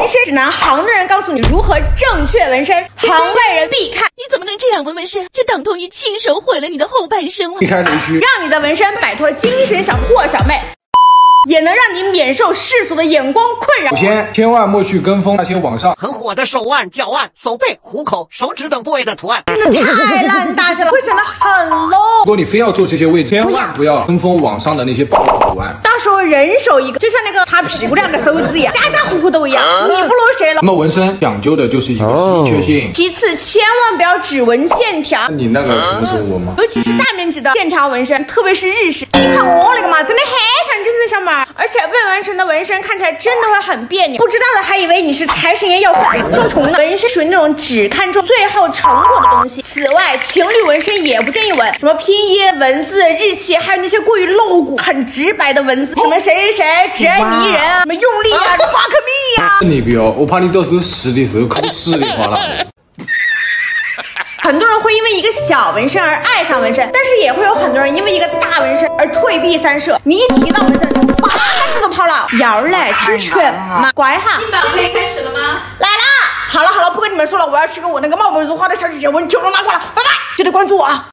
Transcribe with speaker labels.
Speaker 1: 身指南，行的人告诉你如何正确纹身，行外人必看。
Speaker 2: 你怎么能这样纹身？这等同于亲手毁了你的后半生了。
Speaker 3: 避开雷区，
Speaker 1: 让你的纹身摆脱精神小货小妹。 也能让你免受世俗的眼光困扰。
Speaker 3: 首先，千万莫去跟风那些网上
Speaker 4: 很火的手腕、脚腕、手背、虎口、手指等部位的图案，
Speaker 1: 真的太烂大街了，会显得很 low。
Speaker 3: 如果你非要做这些位置，千万不要跟风网上的那些爆图案。
Speaker 1: 到时候人手一个，就像那个擦屁股两个手指一样，家家户户都一样，你不如谁了？
Speaker 3: 那么纹身讲究的就是一个稀缺性。
Speaker 1: 其次，千万不要只纹线条。
Speaker 3: 你那个什么时候纹吗？
Speaker 1: 尤其是大面积的线条纹身，特别是日式。你看我那个嘛，真的很像真正小妹儿，而且未完成的纹身看起来真的会很别扭。不知道的还以为你是财神爷要装穷呢。纹身属于那种只看重最后成果的东西。此外，情侣纹身也不建议纹，什么拼音、文字、日期，还有那些过于露骨、很直白的文字，什么谁谁谁真迷人啊，什么用力啊 ，fuck me 啊。
Speaker 3: 你不要，我怕你到时候死的时候口稀里哗啦的。
Speaker 1: 很多人会因为一个小纹身而爱上纹身，但是也会有很多人因为一个大纹身而退避三舍。你一提到纹身，8个字都跑了。要来支持嘛，乖哈。
Speaker 5: 金宝可以开始了吗？
Speaker 1: 来啦！好了，不跟你们说了，我要去跟我那个貌美如花的小姐姐纹9龙拉过了，拜拜，记得关注我啊。